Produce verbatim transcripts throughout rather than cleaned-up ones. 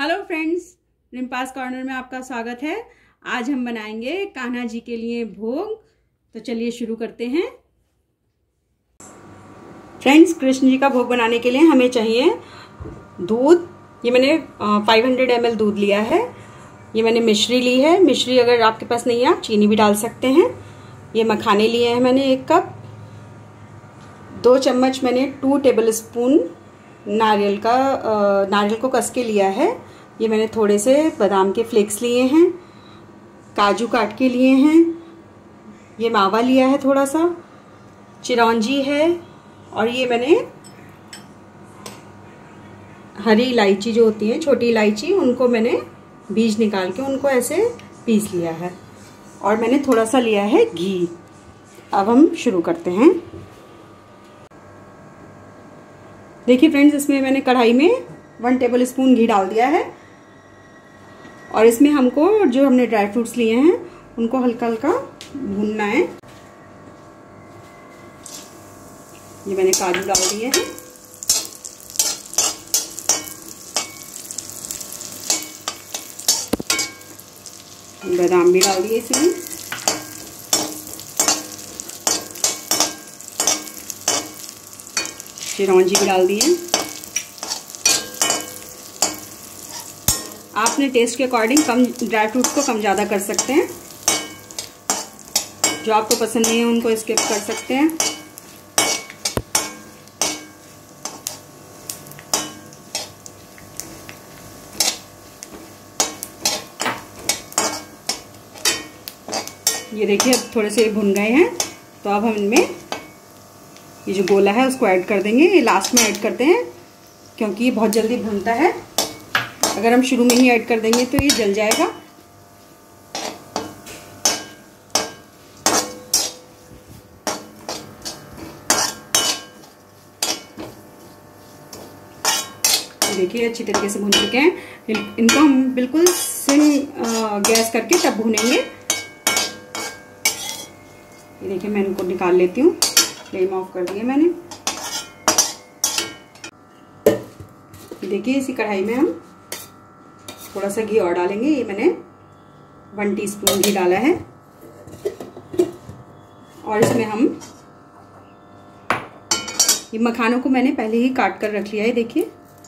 Hello friends, रिम्पास corner में आपका स्वागत है। आज हम बनाएंगे कान्हा जी के लिए भोग। तो चलिए शुरू करते हैं। फ्रेंड्स, कृष्ण जी का भोग बनाने के लिए हमें चाहिए दूध। ये मैंने पाँच सौ एम एल दूध लिया है। ये मैंने मिश्री ली है। मिश्री अगर आपके पास नहीं है आप चीनी भी डाल सकते हैं। ये मखाने लिए हैं मैंने एक कप। दो चम्मच मैंने टू टेबल स्पून नारियल का नारियल को कस के लिया है। ये मैंने थोड़े से बादाम के फ्लेक्स लिए हैं। काजू काट के लिए हैं। ये मावा लिया है थोड़ा सा। चिरौंजी है। और ये मैंने हरी इलायची जो होती है, छोटी इलायची, उनको मैंने बीज निकाल के उनको ऐसे पीस लिया है। और मैंने थोड़ा सा लिया है घी। अब हम शुरू करते हैं। देखिए फ्रेंड्स, इसमें मैंने कढ़ाई में वन टेबल स्पून घी डाल दिया है। और इसमें हमको जो हमने ड्राई फ्रूट्स लिए हैं उनको हल्का हल्का भूनना है। ये मैंने काजू डाल दिए हैं। बादाम भी डाल दिए इसमें। चिरौंजी भी डाल दिए। आपने टेस्ट के अकॉर्डिंग कम ड्राई फ्रूट्स को कम ज़्यादा कर सकते हैं। जो आपको पसंद नहीं है उनको स्किप कर सकते हैं। ये देखिए अब थोड़े से भुन गए हैं। तो अब हम इनमें ये जो गोला है उसको ऐड कर देंगे। ये लास्ट में ऐड करते हैं क्योंकि ये बहुत जल्दी भुनता है। अगर हम शुरू में ही ऐड कर देंगे तो ये जल जाएगा। देखिए अच्छी तरीके से भून चुके हैं। इनको हम बिल्कुल सिम गैस करके तब भूनेंगे। ये देखिए मैं इनको निकाल लेती हूँ। फ्लेम ऑफ कर दिया मैंने। देखिए इसी कढ़ाई में हम थोड़ा सा घी और डालेंगे। ये मैंने वन टीस्पून घी डाला है। और इसमें हम ये मखानों को मैंने पहले ही काट कर रख लिया है। देखिए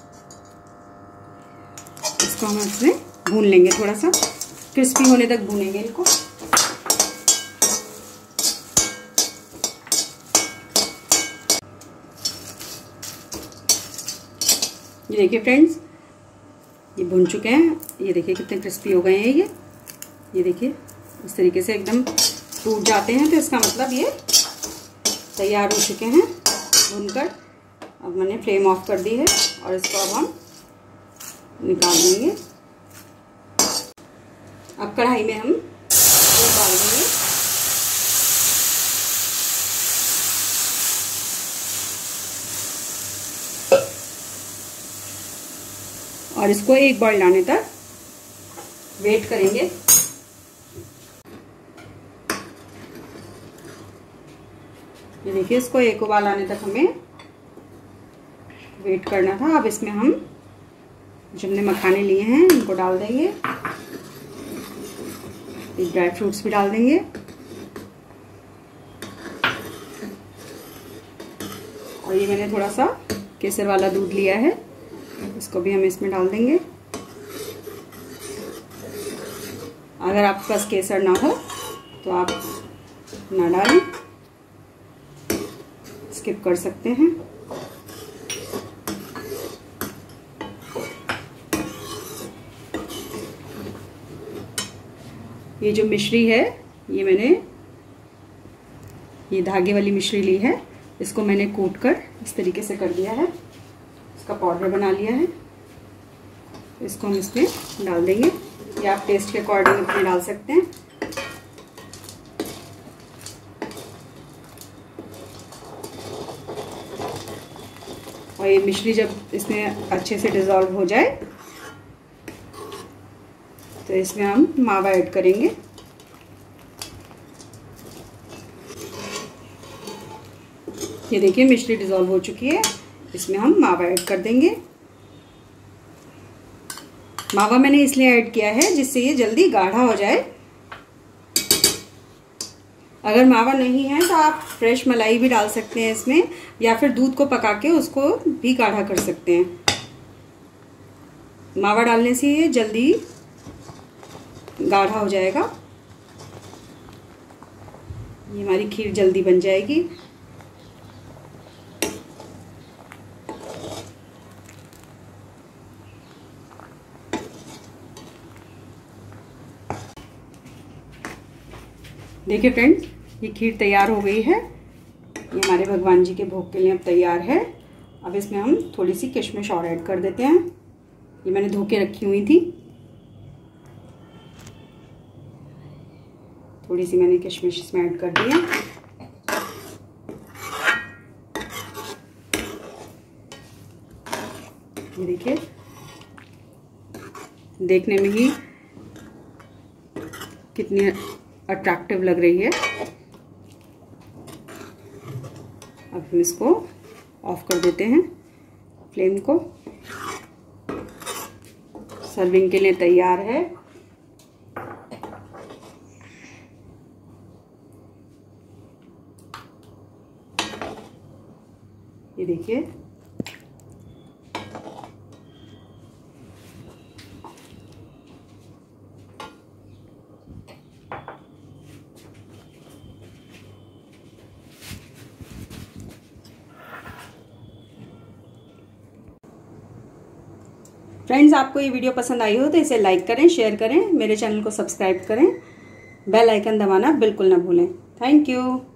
इसको हम इसमें भून लेंगे। थोड़ा सा क्रिस्पी होने तक भूनेंगे इनको। ये देखिए फ्रेंड्स, ये भुन चुके हैं। ये देखिए कितने क्रिस्पी हो गए हैं। ये ये देखिए इस तरीके से एकदम टूट जाते हैं तो इसका मतलब ये तैयार हो चुके हैं भुनकर। अब मैंने फ्लेम ऑफ कर दी है और इसको अब हम निकाल देंगे। अब कढ़ाई में हम दूध डाल देंगे। और इसको एक बॉईल आने तक वेट करेंगे। ये देखिए इसको एक उबाल आने तक हमें वेट करना था। अब इसमें हम जो हमने मखाने लिए हैं इनको डाल देंगे। ड्राई फ्रूट्स भी डाल देंगे। और ये मैंने थोड़ा सा केसर वाला दूध लिया है, इसको भी हम इसमें डाल देंगे। अगर आपके पास केसर ना हो तो आप ना डालें, स्किप कर सकते हैं। ये जो मिश्री है ये मैंने ये धागे वाली मिश्री ली है। इसको मैंने कूट कर इस तरीके से कर दिया है। इसका पाउडर बना लिया है। इसको हम इसमें डाल देंगे। ये आप टेस्ट के अकॉर्डिंग अपने डाल सकते हैं। और ये मिश्री जब इसमें अच्छे से डिज़ोल्व हो जाए तो इसमें हम मावा ऐड करेंगे। ये देखिए मिश्री डिज़ोल्व हो चुकी है। इसमें हम मावा ऐड कर देंगे। मावा मैंने इसलिए ऐड किया है जिससे ये जल्दी गाढ़ा हो जाए। अगर मावा नहीं है तो आप फ्रेश मलाई भी डाल सकते हैं इसमें, या फिर दूध को पका के उसको भी गाढ़ा कर सकते हैं। मावा डालने से ये जल्दी गाढ़ा हो जाएगा, ये हमारी खीर जल्दी बन जाएगी। देखिए फ्रेंड्स, ये खीर तैयार हो गई है। ये हमारे भगवान जी के भोग के लिए अब तैयार है। अब इसमें हम थोड़ी सी किशमिश और ऐड कर देते हैं। ये मैंने धो के रखी हुई थी, थोड़ी सी मैंने किशमिश इसमें ऐड कर दिया। ये देखिए, देखने में ही कितनी अट्रैक्टिव लग रही है। अब हम इसको ऑफ कर देते हैं फ्लेम को। सर्विंग के लिए तैयार है। ये देखिए, फ्रेंड्स, आपको ये वीडियो पसंद आई हो तो इसे लाइक करें, शेयर करें, मेरे चैनल को सब्सक्राइब करें, बेल आइकन दबाना बिल्कुल ना भूलें। Thank you.